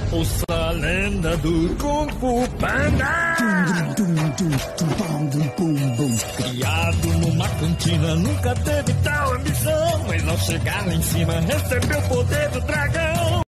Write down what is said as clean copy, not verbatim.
Ouça a lenda do Kung Fu Panda. Criado numa cantina, nunca teve tal ambição, mas ao chegar lá em cima recebeu o poder do dragão.